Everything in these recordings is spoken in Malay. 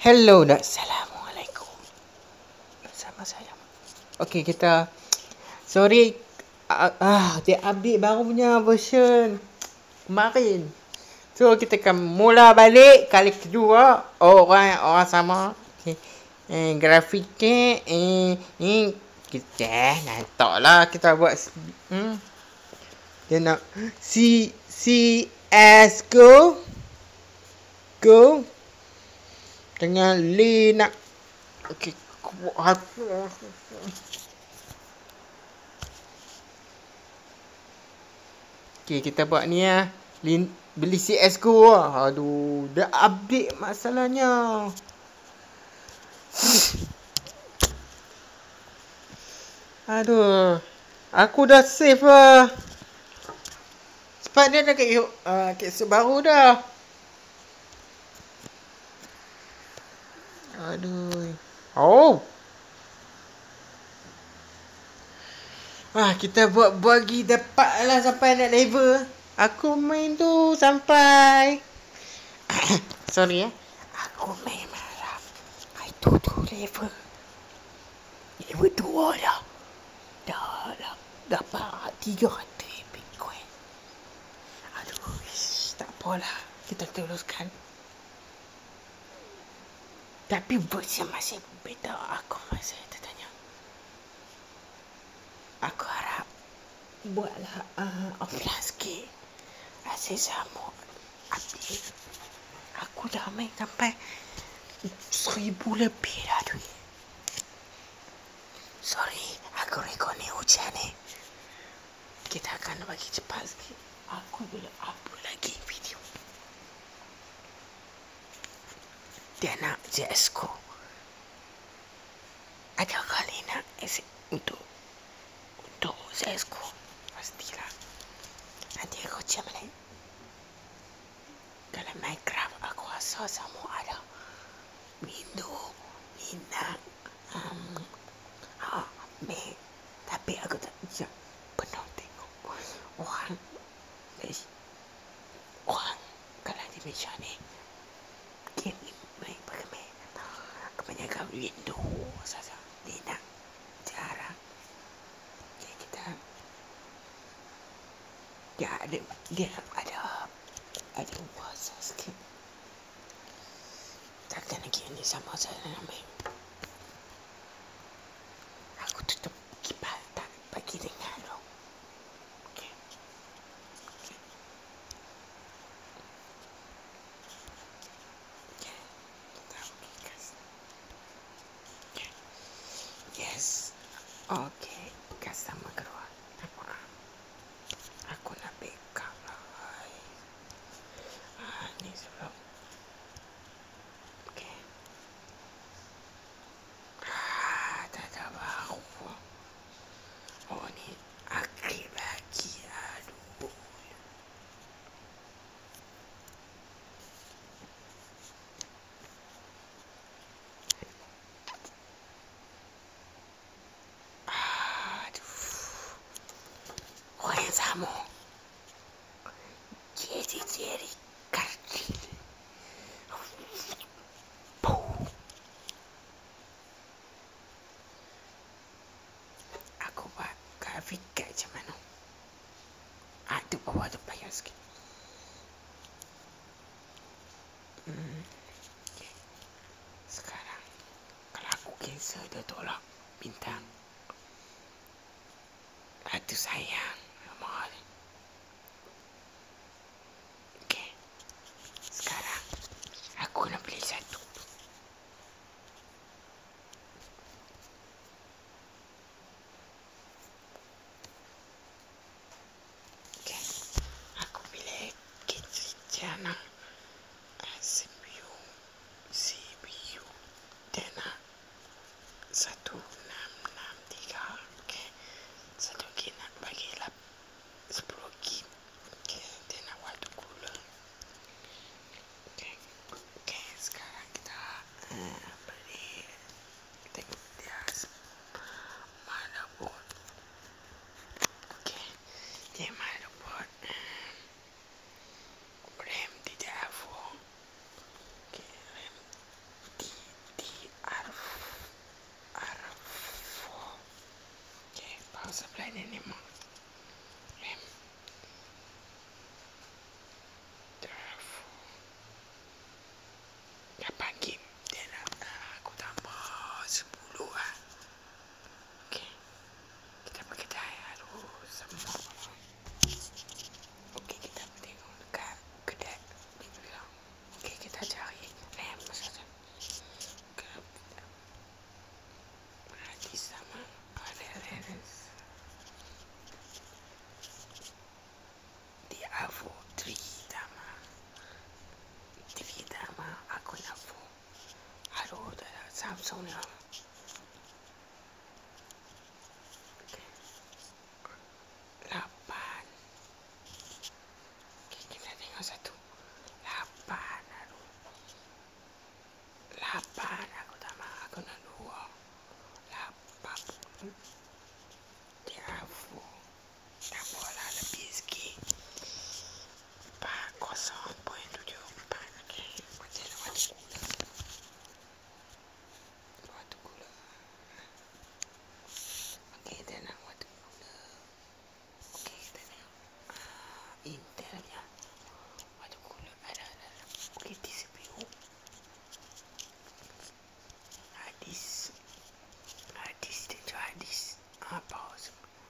Hello dan Assalamualaikum. Bersama saya. Okey, kita sorry dia update baru punya version kemarin. So kita akan mula balik kali kedua orang sama. Okey. Grafiknya kita nantaklah kita buat dia nak CS go dengan Lina. Okey, kita buat ni lah. Beli CS Go lah. Aduh, dah update masalahnya. Aduh, aku dah save lah. Sebab dia dah kapsul baru dah. Aduh. Oh. Kita buat bagi dapat lah sampai nak level. Aku main tu sampai sorry ya. Aku main malam. Itu tu level 2 dah. Dah dapat 300 Bitcoin. Aduh, tak apalah. Kita teruskan. Tapi versi masih beta aku masih tertanya. Aku harap buatlah offline sikit. Asyik sama update. Aku dah main sampai 1000 lebih dah duit. Sorry, aku rekod ni hujan ni. Kita akan bagi cepat sikit. Aku boleh upload lagi video. Dia nak CSGO. Ada kali nak untuk CSGO. Pastilah. Nanti aku cek balik. Dalam Minecraft aku rasa semua ada. Window, Linux, Mac. Tapi aku tak pernah tengok orang kalau di Malaysia ni game main pakai Mac. Kebanyakan Window saja. Linux jarang. Jadi kita dia ada puasa sikit. Takkan lagi ni sama saya nak main. Aku tutup kipas tak bagi dengar dong. Okay. Kita pergi gas. Yes. Okay. Gas sama keluar. Aku nak backup lah. Ni sebelum. Okay. Tak ada baru. Oh ni akhir lagi. Aduh. Orang yang sama. Jeri kecil. Aku buat grafik kat macam mana. Tu bawah tu payah sikit. Okay. Sekarang kalau aku cancel dia tolak bintang. Itu sayang. Mahal. Okay. Sekarang aku nak beli satu. Okay. Aku pilih kit Jana CPU Dana 1663. Okay. Satu lagi nak bagi 8. ada ni mah. Lapan game. Dan aku tambah 10 lah. Okay. Kita pakai cahaya dulu semua. Okay, kita tengok dekat kedai. Okay, kita cari rem saja. Berarti sama ada Renes. Di Avo 3 tama. 3 tama aku nak phone. Aduh, dah Samsung ni. Okay. 8. Okay, kita tengok satu. 8. Aduh. 8 aku tama. Aku nak 2. 80. Di Avo. Tak boleh lebih sikit. 0.74. Okay. Macam waktu gula. Okay, kita nak waktu gula. Okay, kita tengok Intelnya. Waktu gula ada. Okay, di CPU. Hadis dia jual hadis. Pause.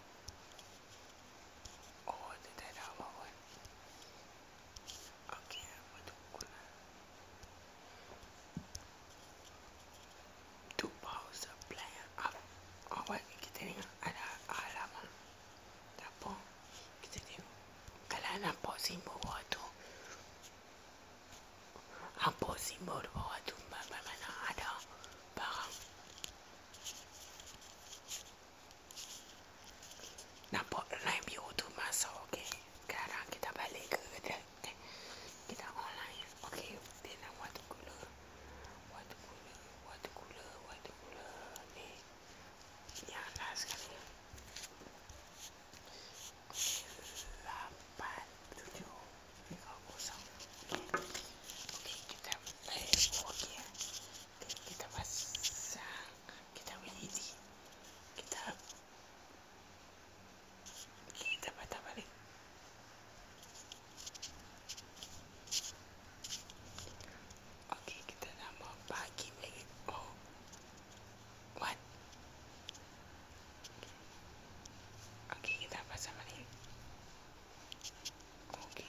Oh, dia tak ada apa-apa. Okay, waktu gula. Tu pause play up. Awak kita tengok ada alamat. Tak apa. Kita tengok. Kalau nampak simbol bawah tu. Apa simbol di bawah tu? Mana ada barang. Nampak line biru tu masuk. Okay. Sekarang kita balik ke kedai. Kita online. Okay. Dia nak waktu gula. Waktu gula. Ni. Yang last sekali. 8, 7, 3, 0. Okay, kita okay. Kita pasang. Kita LED. Kita patah balik. Okay, kita nama bagi lagi. Oh. What? Okay, kita pasang balik. Okay.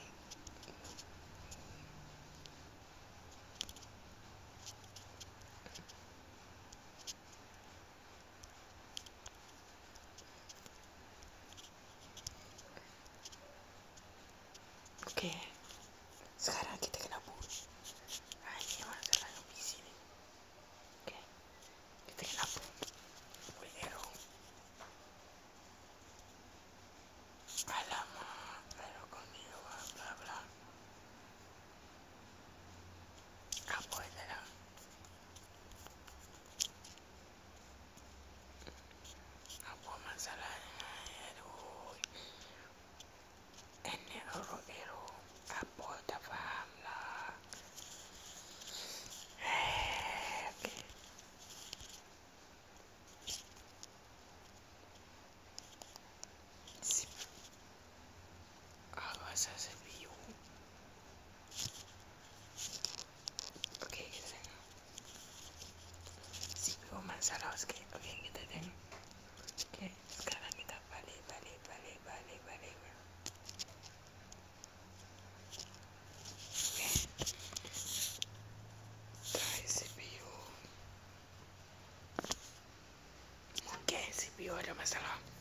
Okay. Sekarang kita kena boot. Ini masalah yang PC ni. Okay. Kita kena boot. Boleh arrow. Alamak. Arrow kau ni. Bla bla. Apa itu dah? Apa masalahnya? Aduh. Ini arrow. Apa tak faham lah. Okay. Zip. Aku rasa CPU. Okay, kita tengok. CPU masalah sikit. Okay, kita tengok. Okay, sekarang kita balik. Okay. Try CPU. Okay, CPU ada masalah.